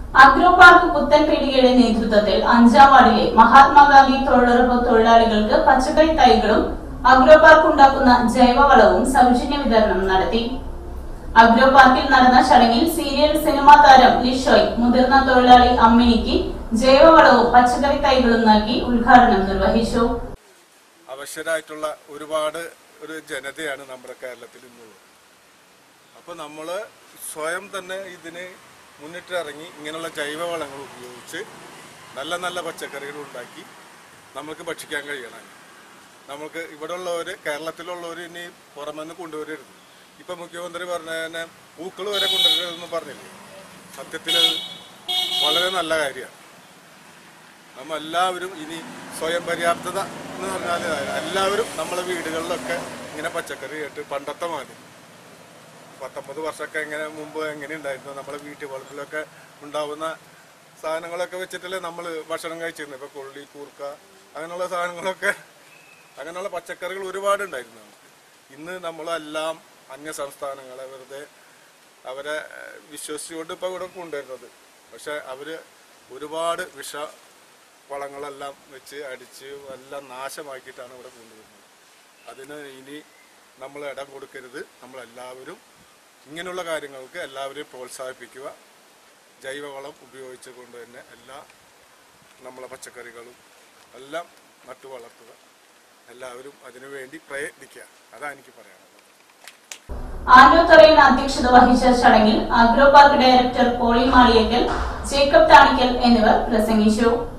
Agro park പുത്തൻപീടികയുടെ നേതൃത്വത്തിൽ 5ാം വാർഡിലെ മഹാത്മാഗാന്ധി തൊഴിലുറപ്പ് തൊഴിലാളികൾക്ക് പച്ചക്കറി തൈകളും അഗ്രോ പാർക്ക് ഉണ്ടാക്കുന്ന ജൈവവളവും സൗജന്യ വിതരണം നടത്തി. അഗ്രോ പാർക്കിൽ നടന്ന ചടങ്ങിൽ സീരിയൽ സിനിമാ താരം ലിഷോയ് മുതിർന്ന തൊഴിലാളി അമ്മിനിക്ക് ജൈവവളവും പച്ചക്കറി തൈകളും നൽകി ഉദ്ഘാടനം നിർവഹിച്ചു. അവശരായിട്ടുള്ള ഒരുപാട് ഒരു ജനതയാണ് നമ്മുടെ കേരളത്തിൽ ഇന്നുള്ളത്. അപ്പോൾ നമ്മൾ സ്വയം തന്നെ ഇതിന് മുന്നിട്ടിറങ്ങി ഇങ്ങനെയുള്ള ജൈവവളങ്ങൾ ഉപയോഗിച്ച് നല്ല നല്ല പച്ചക്കറികൾ ഉണ്ടാക്കി നമുക്ക് ഭക്ഷിക്കാൻ കഴിയണം. നമുക്ക് ഇവിടെ ഉള്ളവർ, കേരളത്തിലുള്ളവർ ഇനി പുറമെന്ന് കൊണ്ടുവരരുത്. ഇപ്പം മുഖ്യമന്ത്രി പറഞ്ഞ തന്നെ പൂക്കൾ വരെ കൊണ്ടുവരരുതെന്ന് പറഞ്ഞില്ലേ? സത്യത്തിൽ വളരെ നല്ല കാര്യമാണ്. എല്ലാവരും ഇനി സ്വയം പര്യാപ്തത എന്ന് പറഞ്ഞാൽ എല്ലാവരും നമ്മളെ വീടുകളിലൊക്കെ ഇങ്ങനെ പച്ചക്കറി ആയിട്ട് പണ്ടത്തെ മാതിരി 19 വർഷമൊക്കെ മുമ്പ് എങ്ങനെ ഉണ്ടായിരുന്നു നമ്മളെ വീട്ടു വളപ്പിലൊക്കെ ഉണ്ടാവുന്ന സാധനങ്ങളൊക്കെ വെച്ചിട്ടല്ലേ നമ്മൾ ഭക്ഷണം കഴിച്ചിരുന്നത്. ഇപ്പോൾ കൊള്ളി, കൂർക്ക അങ്ങനെയുള്ള സാധനങ്ങളൊക്കെ, അങ്ങനെയുള്ള പച്ചക്കറികൾ ഒരുപാട് ഉണ്ടായിരുന്നു നമുക്ക്. ഇന്ന് നമ്മളെല്ലാം അന്യ സംസ്ഥാനങ്ങളെ വെറുതെ അവരെ വിശ്വസിച്ചുകൊണ്ട് ഇപ്പോൾ ഇവിടെ കൊണ്ടുവരുന്നത്. പക്ഷെ അവർ ഒരുപാട് വളങ്ങളെല്ലാം വെച്ച് അടിച്ച് എല്ലാം നാശമാക്കിയിട്ടാണ് ഇവിടെ കൊണ്ടുവരുന്നത്. അതിന് ഇനി നമ്മൾ ഇടം കൊടുക്കരുത്. നമ്മളെല്ലാവരും ഇങ്ങനെയുള്ള കാര്യങ്ങൾക്ക് എല്ലാവരെയും പ്രോത്സാഹിപ്പിക്കുക. ജൈവവളം ഉപയോഗിച്ചുകൊണ്ട് തന്നെ നമ്മളെ പച്ചക്കറികളും എല്ലാം നട്ടു വളർത്തുക. എല്ലാവരും അതിനുവേണ്ടി പ്രയത്നിക്കുക. അതാണ് എനിക്ക് പറയാനുള്ളത്. ആനോത്തറയിൽ അധ്യക്ഷത വഹിച്ച ചടങ്ങിൽ agro park director Poly Maliyekkal, Jacob Thanikkal എന്നിവർ പ്രസംഗിച്ചു.